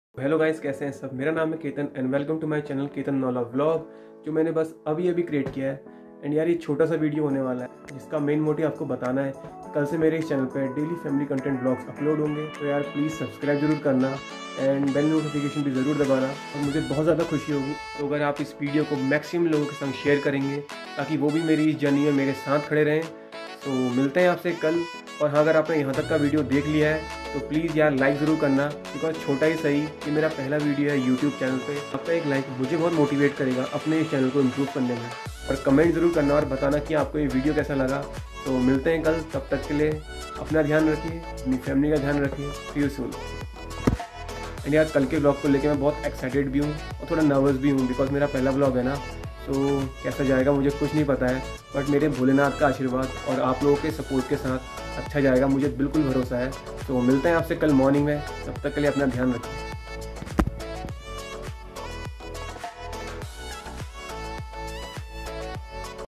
Hello guys, कैसे हैं सब। मेरा नाम है Ketan and welcome to my channel Ketan Naula vlog, जो मैंने बस अभी क्रिएट किया है। एंड यार, ये छोटा सा वीडियो होने वाला है जिसका मेन मोटिव आपको बताना है कि कल से मेरे इस चैनल पे daily family content vlogs upload होंगे। तो यार प्लीज़ सब्सक्राइब जरूर करना एंड बेल नोटिफिकेशन भी ज़रूर दबाना और मुझे बहुत ज़्यादा खुशी होगी तो अगर आप इस वीडियो को मैक्सिमम लोगों के संग शेयर करेंगे, ताकि वो भी मेरी इस जर्नी में मेरे साथ खड़े रहें। तो मिलते हैं आपसे कल। और हाँ, अगर आपने यहाँ तक का वीडियो देख लिया है तो प्लीज़ यार लाइक ज़रूर करना, बिकॉज छोटा ही सही कि मेरा पहला वीडियो है यूट्यूब चैनल पे। आपका एक लाइक मुझे बहुत मोटिवेट करेगा अपने इस चैनल को इम्प्रूव करने में। और कमेंट ज़रूर करना और बताना कि आपको ये वीडियो कैसा लगा। तो मिलते हैं कल, तब तक के लिए अपना ध्यान रखिए, अपनी फैमिली का ध्यान रखिए। सी यू सून। एंड यार, कल के ब्लॉग को लेकर मैं बहुत एक्साइटेड भी हूँ और थोड़ा नर्वस भी हूँ, बिकॉज मेरा पहला ब्लॉग है ना। तो कैसा जाएगा मुझे कुछ नहीं पता है, बट मेरे भोलेनाथ का आशीर्वाद और आप लोगों के सपोर्ट के साथ अच्छा जाएगा, मुझे बिल्कुल भरोसा है। तो मिलते हैं आपसे कल मॉर्निंग में, तब तक के लिए अपना ध्यान रखिए।